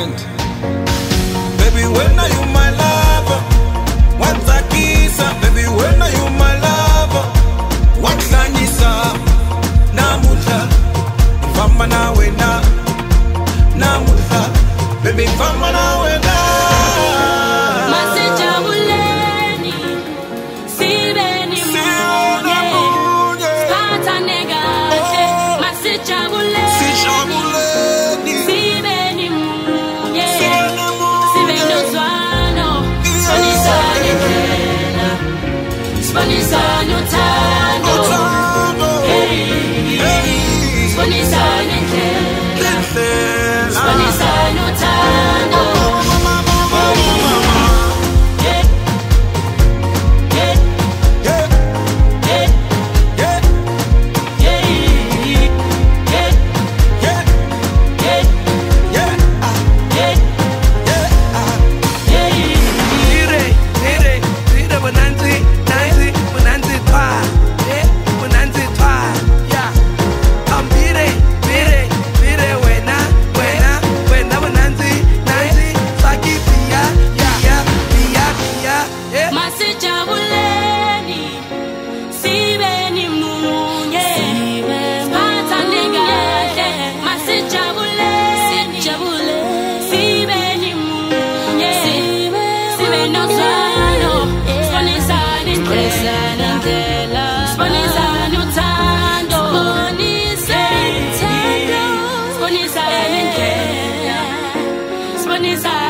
friend. Baby, when are you my lover? What's a kiss? Baby, when are you my lover? What's a nisa? Namuta, Fama na wena. Namuta, baby, Fama na wena. Masijabuleni, sibeni Muuungu, spata nega. Masijabuleni, sibeni Muuungu, sibeni Zwano, sponisani kela, sponisani utando, sponisani kela, sponisani utando. Masijabuleni, sibeni Muuungu, spata nega. Masijabuleni, sibeni Muuungu, sibeni Zwano, sponisani kela, sponisani utando, sponisani kela, sponisani